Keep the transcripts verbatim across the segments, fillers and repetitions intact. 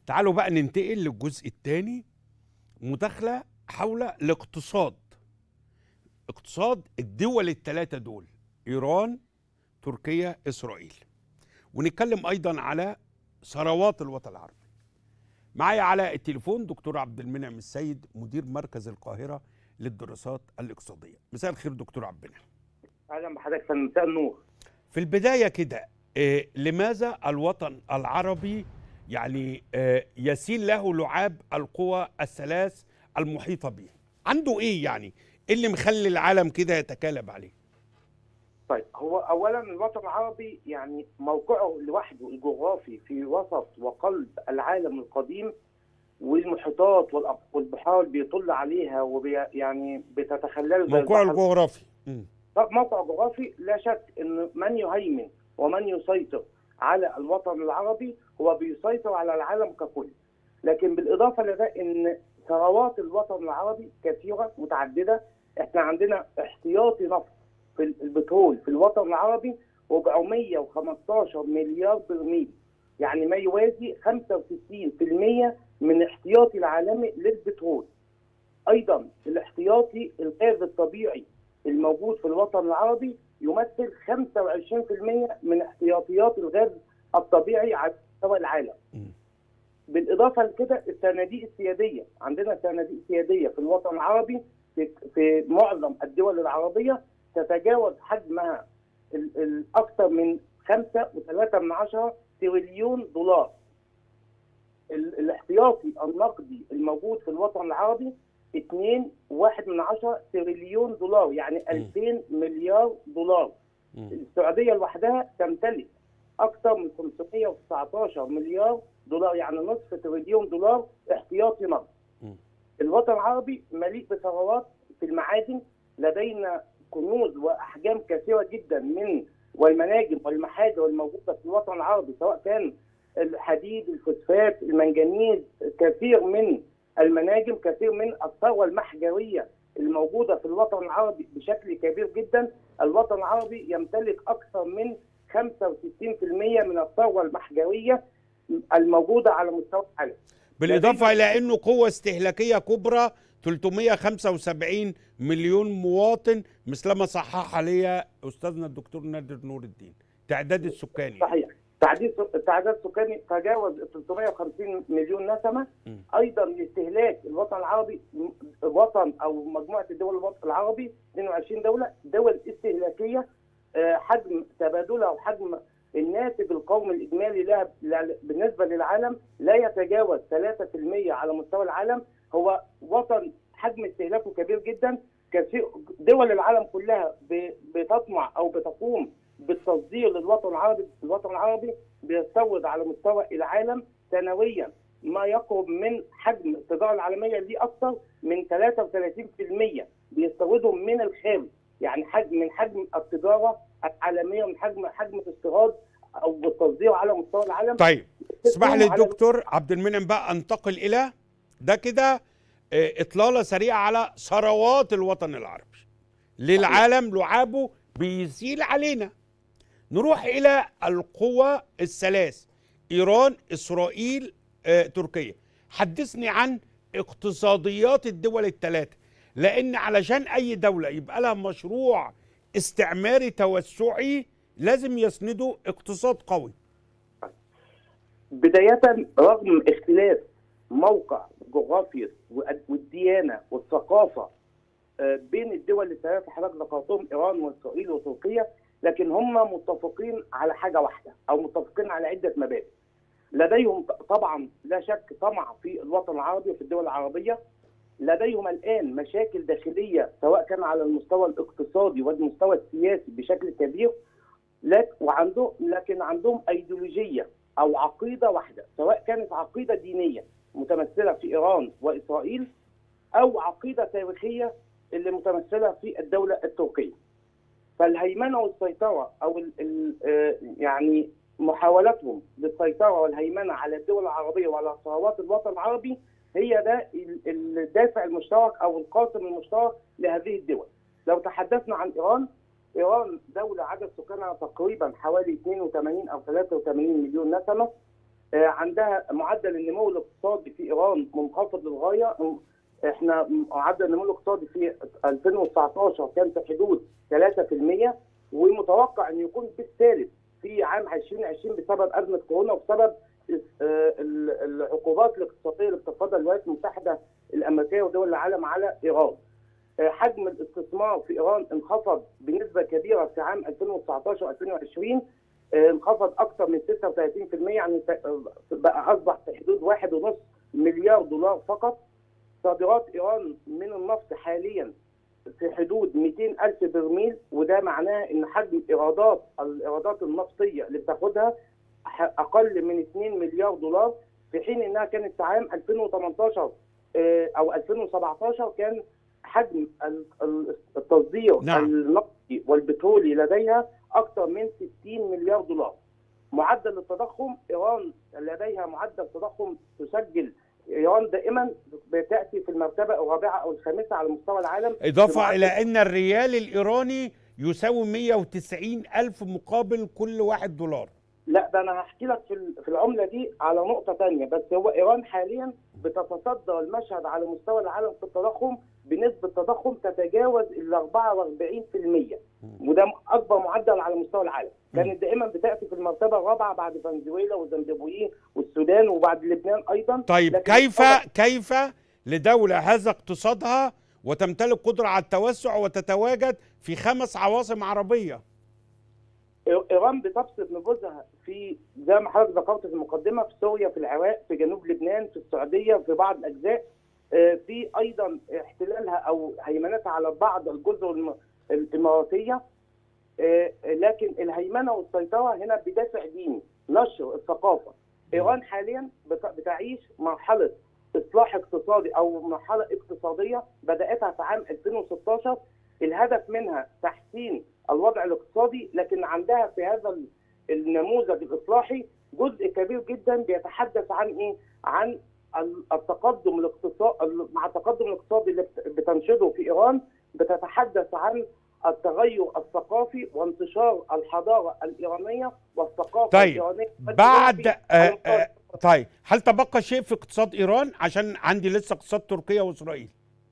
تعالوا بقى ننتقل للجزء الثاني، مداخلة حول الاقتصاد. اقتصاد الدول الثلاثة دول، إيران، تركيا، إسرائيل. ونتكلم أيضا على ثروات الوطن العربي. معايا على التليفون دكتور عبد المنعم السيد، مدير مركز القاهرة للدراسات الاقتصادية. مساء الخير دكتور عبد المنعم. اهلا بحضرتك. مساء النور. في البداية كده، إيه لماذا الوطن العربي يعني إيه يسيل له لعاب القوى الثلاث المحيطة به؟ عنده ايه يعني اللي مخلي العالم كده يتكالب عليه؟ طيب، هو اولا الوطن العربي يعني موقعه لوحده الجغرافي في وسط وقلب العالم القديم، والمحيطات والبحار بيطل عليها ويعني بتتخلل موقعه الجغرافي. موقع جغرافي لا شك ان من يهيمن ومن يسيطر على الوطن العربي هو بيسيطر على العالم ككل. لكن بالاضافه لده ان ثروات الوطن العربي كثيره متعدده. احنا عندنا احتياطي نفط في البترول في الوطن العربي أربعمائة وخمستاشر مليار برميل، يعني ما يوازي خمسة وستين بالمئة من احتياطي العالمي للبترول. ايضا الاحتياطي الغاز الطبيعي الموجود في الوطن العربي يمثل خمسة وعشرين بالمئة من احتياطيات الغاز الطبيعي على مستوى العالم. بالاضافه لكده الصناديق السياديه، عندنا صناديق سياديه في الوطن العربي في, في معظم الدول العربية تتجاوز حجمها الاكثر من خمسة وثلاثة من عشرة تريليون دولار. الاحتياطي النقدي الموجود في الوطن العربي اثنين وواحد من عشرة تريليون دولار، يعني ألفين مليار دولار. السعوديه لوحدها تمتلك اكثر من خمسمائة وتسعة عشر مليار دولار، يعني نصف تريليون دولار احتياطي نقد. الوطن العربي مليء بثروات في المعادن، لدينا كنوز واحجام كثيره جدا من والمناجم والمحاجر الموجوده في الوطن العربي، سواء كان الحديد، الفوسفات، المنجنيز، كثير من المناجم، كثير من الثروه المحجريه الموجوده في الوطن العربي بشكل كبير جدا. الوطن العربي يمتلك اكثر من خمسة وستين بالمئة من الثروه المحجريه الموجوده على مستوى العالم، بالاضافه الى انه قوه استهلاكيه كبرى ثلاثمائة وخمسة وسبعين مليون مواطن، مثلما صحح لي استاذنا الدكتور نادر نور الدين تعداد السكاني. صحيح، تعداد التعداد السكاني تجاوز ثلاثمائة وخمسين مليون نسمه. م. ايضا لاستهلاك الوطن العربي، وطن او مجموعه الدول الوطن العربي اثنين وعشرين دوله، دول استهلاكيه حجم تبادلها وحجم الناتج القومي الاجمالي لها بالنسبه للعالم لا يتجاوز ثلاثة بالمئة على مستوى العالم. هو وطن حجم استهلاكه كبير جدا. كثير دول العالم كلها بتطمع او بتقوم بالتصدير للوطن العربي. الوطن العربي بيستورد على مستوى العالم سنويا ما يقرب من حجم التجاره العالميه دي اكثر من ثلاثة وثلاثين بالمئة بيستوردوا من الخارج، يعني حجم من حجم التجاره العالميه، من حجم حجم الاستيراد او التصدير على مستوى العالم. طيب اسمح لي دكتور عبد المنعم بقى انتقل الى ده كده اطلاله سريعه على ثروات الوطن العربي للعالم، لعابه بيسيل علينا. نروح الى القوى الثلاث، ايران، اسرائيل، آه، تركيا. حدثني عن اقتصاديات الدول الثلاثه، لان علشان اي دوله يبقى لها مشروع استعماري توسعي لازم يسندوا اقتصاد قوي. بدايه، رغم اختلاف موقع جغرافي والديانه والثقافه بين الدول الثلاثه حضرتك ذكرتهم ايران واسرائيل وتركيا، لكن هم متفقين على حاجه واحده او متفقين على عده مبادئ. لديهم طبعا لا شك طمع في الوطن العربي وفي الدول العربيه. لديهم الان مشاكل داخليه سواء كان على المستوى الاقتصادي والمستوى السياسي بشكل كبير، وعندهم لكن عندهم ايديولوجيه او عقيده واحده، سواء كانت عقيده دينيه متمثله في ايران واسرائيل او عقيده تاريخيه اللي متمثله في الدوله التركيه. فالهيمنه والسيطره او ال ال يعني محاولتهم للسيطره والهيمنه على الدول العربيه وعلى ثروات الوطن العربي هي ده الدافع المشترك او القاسم المشترك لهذه الدول. لو تحدثنا عن ايران، ايران دوله عدد سكانها تقريبا حوالي اثنين وثمانين او ثلاثة وثمانين مليون نسمه. عندها معدل النمو الاقتصادي في ايران منخفض للغايه. احنا معدل النمو الاقتصادي في ألفين وتسعتاشر كان في حدود ثلاثة في المية، ومتوقع ان يكون بالثالث في عام ألفين وعشرين بسبب ازمه كورونا وبسبب العقوبات الاقتصاديه اللي بتفرضها الولايات المتحده الامريكيه ودول العالم على ايران. حجم الاستثمار في ايران انخفض بنسبه كبيره في عام ألفين وتسعتاشر ألفين وعشرين، انخفض اكثر من ستة وثلاثين في المية، يعني بقى اصبح في حدود واحد ونص مليار دولار فقط. صادرات ايران من النفط حاليا في حدود مئتين ألف برميل، وده معناه ان حجم ايرادات الايرادات النفطيه اللي بتاخدها اقل من اثنين مليار دولار، في حين انها كانت في عام ألفين وثمانية عشر او ألفين وسبعتاشر كان حجم التصدير نعم. النفطي والبترولي لديها اكثر من ستين مليار دولار. معدل التضخم، ايران لديها معدل تضخم تسجل ايران دائما بتاتي في المرتبه الرابعه او الخامسه على مستوى العالم، اضافه الى ان الريال الايراني يساوي مئة وتسعين ألف مقابل كل واحد دولار. لا ده انا هحكي لك في في العمله دي على نقطه ثانيه، بس هو ايران حاليا بتتصدر المشهد على مستوى العالم في التضخم بنسبه تضخم تتجاوز ال أربعة وأربعين في المية، وده اكبر معدل على مستوى العالم. كانت دائما بتاتي في المرتبه الرابعه بعد فنزويلا وزيمبابوي والسودان وبعد لبنان ايضا. طيب كيف كيف لدوله هذا اقتصادها وتمتلك قدره على التوسع وتتواجد في خمس عواصم عربيه؟ ايران بتبسط نفوذها في زي ما حضرتك ذكرت في المقدمه، في سوريا، في العراق، في جنوب لبنان، في السعوديه، في بعض الاجزاء، في ايضا احتلالها او هيمنتها على بعض الجزر الاماراتيه. لكن الهيمنه والسيطره هنا بدافع ديني، نشر الثقافه. ايران حاليا بتعيش مرحله اصلاح اقتصادي او مرحله اقتصاديه بداتها في عام ألفين وستاشر، الهدف منها تحسين الوضع الاقتصادي، لكن عندها في هذا النموذج الاصلاحي جزء كبير جدا بيتحدث عن ايه؟ عن التقدم الاقتصادي. مع التقدم الاقتصادي اللي بتنشده في ايران بتتحدث عن التغير الثقافي وانتشار الحضاره الايرانيه والثقافه طيب الايرانيه. بعد آه آه طيب هل تبقى شيء في اقتصاد ايران؟ عشان عندي لسه اقتصاد تركيا واسرائيل.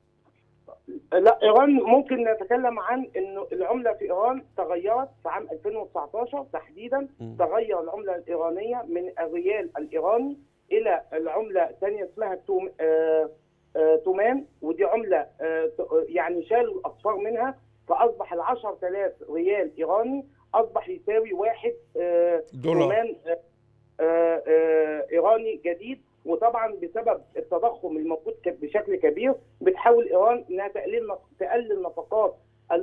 لا ايران ممكن نتكلم عن انه العمله في ايران تغيرت في عام ألفين وتسعتاشر تحديدا. م. تغير العمله الايرانيه من الريال الايراني الى العمله ثانيه اسمها توم آه آه تومان، ودي عمله آه يعني شالوا الاصفار منها، فاصبح ال عشرة آلاف ريال ايراني اصبح يساوي واحد آه دولار تومان آه آه آه ايراني جديد. وطبعا بسبب التضخم الموجود بشكل كبير بتحاول ايران انها تقلل تقلل نفقات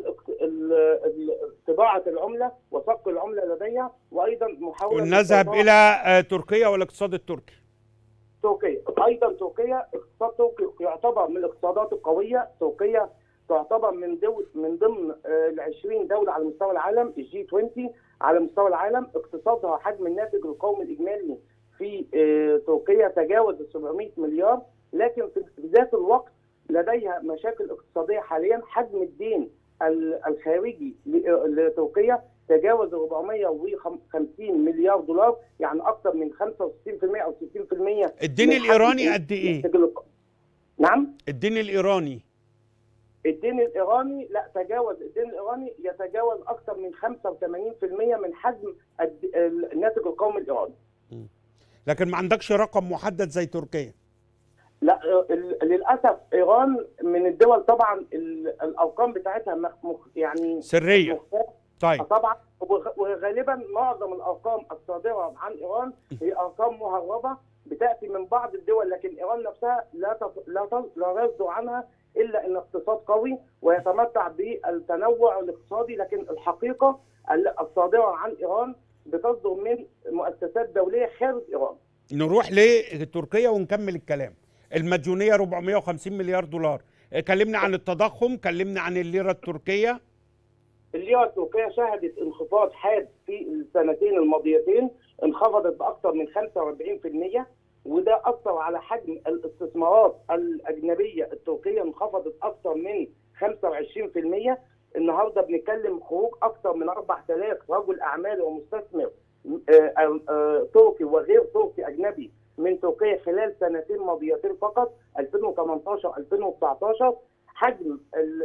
طباعه العمله وصك العمله لديها، وايضا محاوله نذهب الى تركيا والاقتصاد التركي. تركيا ايضا تركيا اقتصاد تركي يعتبر من الاقتصادات القويه. تركيا تعتبر من دول من ضمن ال عشرين دوله على مستوى العالم، الجي عشرين على مستوى العالم. اقتصادها حجم الناتج القومي الاجمالي في تركيا تجاوز سبعمئة مليار، لكن في ذات الوقت لديها مشاكل اقتصاديه حاليا. حجم الدين الخارجي لتركيا تجاوز أربعمئة وخمسين مليار دولار، يعني اكثر من خمسة وستين بالمئة او ستين بالمئة. الدين الايراني قد ايه؟ نعم؟ الدين الايراني الدين الايراني لا تجاوز الدين الايراني يتجاوز اكثر من خمسة وثمانين بالمئة من حجم الناتج القومي الايراني. لكن ما عندكش رقم محدد زي تركيا. لا للاسف ايران من الدول طبعا الارقام بتاعتها يعني سريه. طيب طبعا، وغالبا معظم الارقام الصادره عن ايران هي ارقام مهربه بتاتي من بعض الدول، لكن ايران نفسها لا تص... لا تص... لا يصدر عنها الا ان اقتصاد قوي ويتمتع بالتنوع الاقتصادي، لكن الحقيقه الصادره عن ايران بتصدر من مؤسسات دوليه خارج ايران. نروح لتركيا ونكمل الكلام. المديونيه أربعمئة وخمسين مليار دولار. كلمنا عن التضخم، كلمنا عن الليره التركيه. الليره التركيه شهدت انخفاض حاد في السنتين الماضيتين، انخفضت باكثر من خمسة وأربعين بالمئة، وده اثر على حجم الاستثمارات الاجنبيه التركيه، انخفضت اكثر من خمسة وعشرين بالمئة. النهارده بنتكلم خروج اكثر من أربعة آلاف رجل اعمال ومستثمر تركي وغير تركي اجنبي من تركيا خلال سنتين ماضيتين فقط ألفين وثمانية عشر ألفين وتسعة عشر، حجم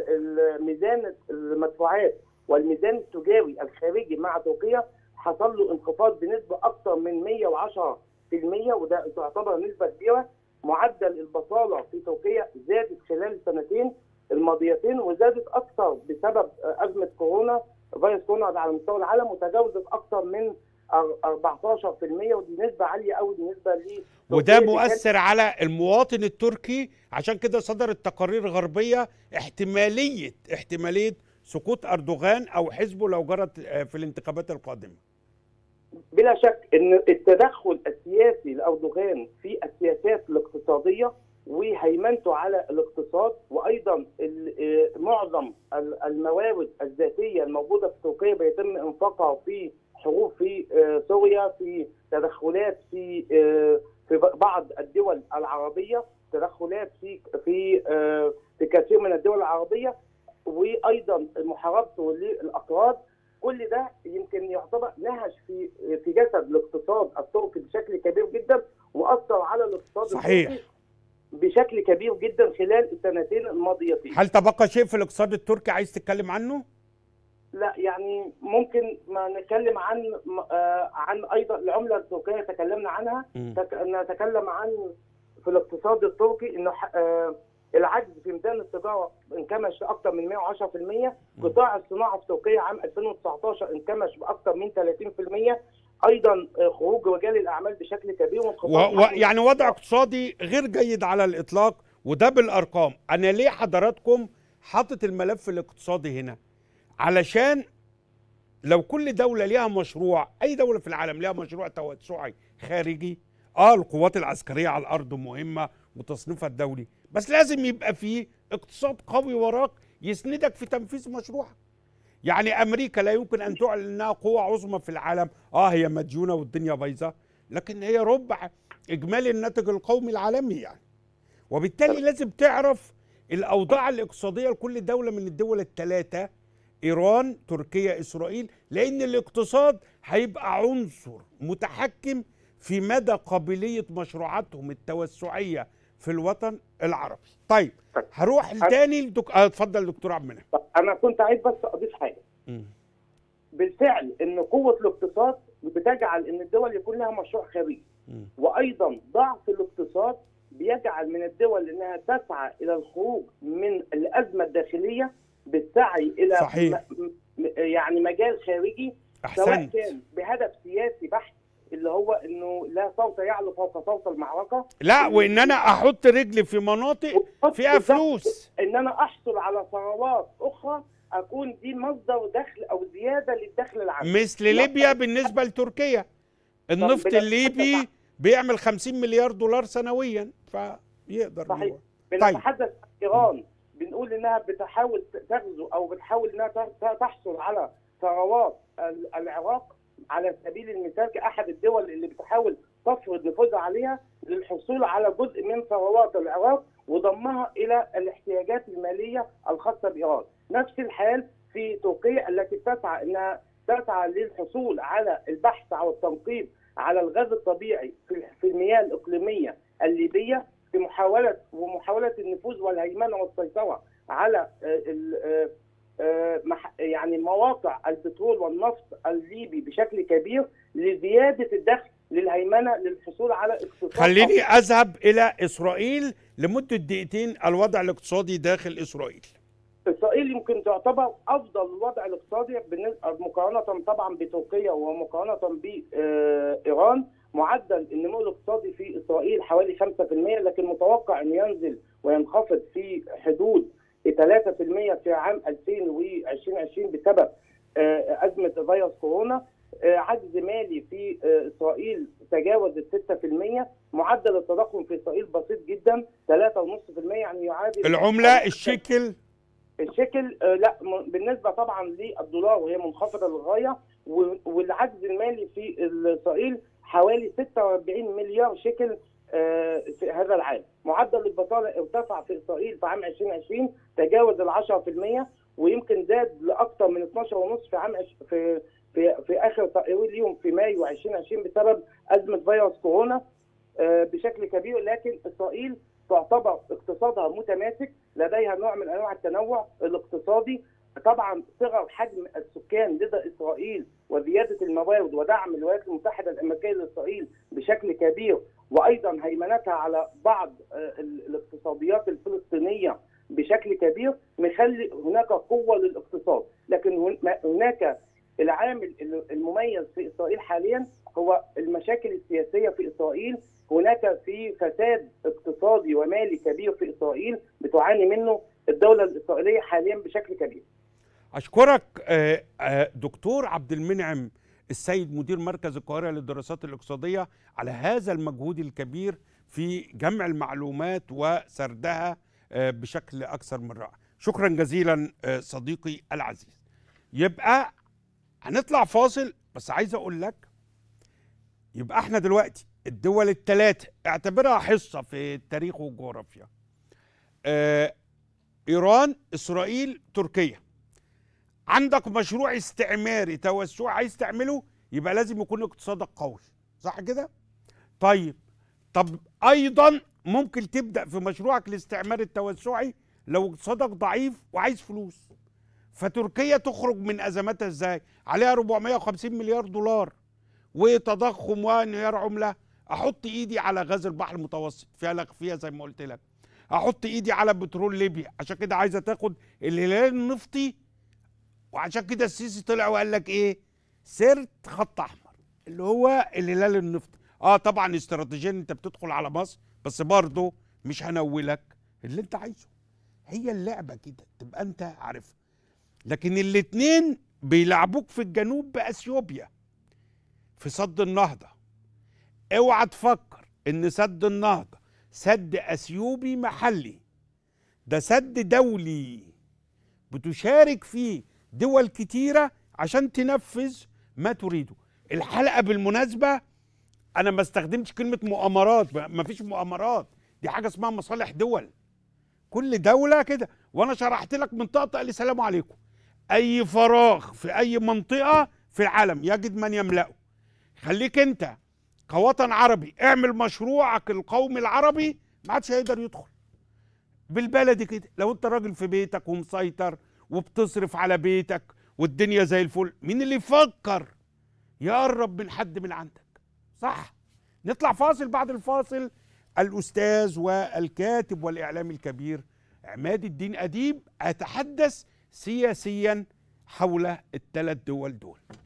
الميزان المدفوعات والميزان التجاري الخارجي مع تركيا حصل له انخفاض بنسبه اكثر من مئة وعشرة بالمئة، وده تعتبر نسبه كبيره. معدل البطاله في تركيا زادت خلال السنتين الماضيتين، وزادت اكثر بسبب ازمه كورونا فيروس كورونا على مستوى العالم، وتجاوزت اكثر من أربعة عشر بالمئة، ودي نسبه عاليه قوي بالنسبه ل وده مؤثر على المواطن التركي. عشان كده صدرت تقارير غربيه احتماليه احتماليه سقوط اردوغان او حزبه لو جرت في الانتخابات القادمه. بلا شك ان التدخل السياسي لاردوغان في السياسات الاقتصاديه وهيمنته على الاقتصاد، وايضا معظم الموارد الذاتيه الموجوده في تركيا بيتم انفاقها في حروب في سوريا، في تدخلات في في بعض الدول العربيه، تدخلات في في في كثير من الدول العربيه، وايضا محاربته للاقراض. كل ده يمكن يعتبر نهش في في جسد الاقتصاد التركي بشكل كبير جدا، واثر على الاقتصاد صحيح التركي بشكل كبير جدا خلال السنتين الماضيتين. هل تبقى شيء في الاقتصاد التركي عايز تتكلم عنه؟ لا يعني ممكن ما نتكلم عن آه عن ايضا العمله التركيه تكلمنا عنها، تك... نتكلم عن في الاقتصاد التركي انه آه العجز في ميزان التجاره انكمش اكثر من مئة وعشرة بالمئة، قطاع الصناعه في تركيا عام ألفين وتسعة عشر انكمش باكثر من ثلاثين بالمئة، ايضا خروج رجال الاعمال بشكل كبير، و... و... يعني وضع اقتصادي غير جيد على الاطلاق، وده بالارقام. انا ليه حضراتكم حاطط الملف الاقتصادي هنا؟ علشان لو كل دوله ليها مشروع، اي دوله في العالم ليها مشروع توسعي خارجي، اه القوات العسكريه على الارض مهمه وتصنيفها الدولي، بس لازم يبقى فيه اقتصاد قوي وراك يسندك في تنفيذ مشروعك. يعني امريكا لا يمكن ان تعلن انها قوه عظمى في العالم، اه هي مديونه والدنيا بايظه، لكن هي ربع اجمالي الناتج القومي العالمي يعني. وبالتالي لازم تعرف الاوضاع الاقتصاديه لكل دوله من الدول الثلاثه، ايران، تركيا، اسرائيل، لان الاقتصاد هيبقى عنصر متحكم في مدى قابليه مشروعاتهم التوسعيه في الوطن العربي. طيب هروح تاني لدك... اه اتفضل دكتور عبد المنعم. انا كنت عايز بس اضيف حاجه. م. بالفعل ان قوه الاقتصاد بتجعل ان الدول يكون لها مشروع خارجي، وايضا ضعف الاقتصاد بيجعل من الدول انها تسعى الى الخروج من الازمه الداخليه بالسعي الى صحيح. م... يعني مجال خارجي، أحسنت. سواء كان بهدف سياسي بحت اللي هو انه لا صوت يعلو فوق صوت المعركه، لا وان انا احط رجلي في مناطق فيها فلوس، ان انا احصل على ثروات اخرى اكون دي مصدر دخل او زياده للدخل العام، مثل ليبيا بالنسبه لتركيا. النفط الليبي بيعمل خمسين مليار دولار سنويا، فيقدر. صحيح. بنتحدث عن ايران، بنقول انها بتحاول تغزو او بتحاول انها تحصل على ثروات العراق على سبيل المثال كأحد الدول اللي بتحاول تفرض نفوذها عليها للحصول على جزء من ثروات العراق وضمها إلى الاحتياجات المالية الخاصة بإيران. نفس الحال في تركيا التي تسعى انها تسعى للحصول على البحث او التنقيب على الغاز الطبيعي في المياه الإقليمية الليبية في محاولة ومحاولة النفوذ والهيمنة والسيطرة على يعني مواقع البترول والنفط الليبي بشكل كبير لزيادة الدخل للهيمنة للحصول على اقتصاد. خليني أذهب إلى إسرائيل لمدة دقيقتين. الوضع الاقتصادي داخل إسرائيل، إسرائيل يمكن تعتبر أفضل الوضع الاقتصادي مقارنة طبعا بتركيا ومقارنة بإيران. معدل النمو الاقتصادي في إسرائيل حوالي خمسة بالمئة، لكن متوقع أن ينزل وينخفض في حدود ثلاثة بالمئة في عام ألفين وعشرين بسبب أزمة فيروس كورونا. عجز مالي في إسرائيل تجاوز ستة بالمئة. معدل التضخم في إسرائيل بسيط جدا ثلاثة فاصلة خمسة بالمئة، يعني يعادل العملة الشيكل الشكل لا بالنسبه طبعا للدولار وهي منخفضه للغايه، والعجز المالي في اسرائيل حوالي ستة وأربعين مليار شيكل في هذا العام. معدل البطاله ارتفع في اسرائيل في عام ألفين وعشرين تجاوز ال عشرة بالمئة، ويمكن زاد لاكثر من اثناشر ونص في عام في في في اخر تقرير ليهم في مايو ألفين وعشرين بسبب ازمه فيروس كورونا بشكل كبير. لكن اسرائيل تعتبر اقتصادها متماسك، لديها نوع من انواع التنوع الاقتصادي. طبعا صغر حجم السكان لدى اسرائيل وزياده الموارد ودعم الولايات المتحده الامريكيه لاسرائيل بشكل كبير، وايضا هيمنتها على بعض الاقتصاديات الفلسطينيه بشكل كبير، مخلي هناك قوه للاقتصاد. لكن هناك العامل المميز في اسرائيل حاليا هو المشاكل السياسيه في اسرائيل. هناك في فساد اقتصادي ومالي كبير في اسرائيل بتعاني منه الدوله الاسرائيليه حاليا بشكل كبير. اشكرك دكتور عبد المنعم السيد مدير مركز القاهره للدراسات الاقتصاديه على هذا المجهود الكبير في جمع المعلومات وسردها بشكل اكثر من رائع. شكرا جزيلا صديقي العزيز. يبقى هنطلع فاصل، بس عايز اقول لك يبقى احنا دلوقتي الدول الثلاثه اعتبرها حصه في التاريخ والجغرافيا، آه ايران، اسرائيل، تركيا. عندك مشروع استعماري توسعي عايز تعمله، يبقى لازم يكون اقتصادك قوي، صح كده؟ طيب طب ايضا ممكن تبدا في مشروعك الاستعماري التوسعي لو اقتصادك ضعيف وعايز فلوس. فتركيا تخرج من ازماتها ازاي؟ عليها أربعمائة وخمسين مليار دولار وتضخم وانهيار عمله. احط ايدي على غاز البحر المتوسط فيها لك فيها زي ما قلت لك، احط ايدي على بترول ليبيا، عشان كده عايزه تاخد الهلال النفطي. وعشان كده السيسي طلع وقال لك ايه؟ سرت خط احمر اللي هو الهلال النفطي. اه طبعا استراتيجيا انت بتدخل على مصر، بس برضه مش هنولك اللي انت عايزه. هي اللعبه كده تبقى انت عارفها. لكن الاتنين بيلعبوك في الجنوب باثيوبيا في سد النهضه. اوعى تفكر ان سد النهضه سد اثيوبي محلي، ده سد دولي بتشارك فيه دول كتيره عشان تنفذ ما تريده. الحلقه بالمناسبه انا ما استخدمتش كلمه مؤامرات، ما فيش مؤامرات، دي حاجه اسمها مصالح دول. كل دوله كده، وانا شرحت لك منطقه السلام عليكم. اي فراغ في اي منطقه في العالم يجد من يملأه. خليك انت كوطن عربي اعمل مشروعك القومي العربي، ما عادش هيقدر يدخل. بالبلدي كده، لو انت راجل في بيتك ومسيطر وبتصرف على بيتك والدنيا زي الفل، مين اللي يفكر يقرب من حد من عندك؟ صح؟ نطلع فاصل. بعد الفاصل الأستاذ والكاتب والإعلامي الكبير عماد الدين أديب أتحدث سياسيا حول الثلاث دول دول.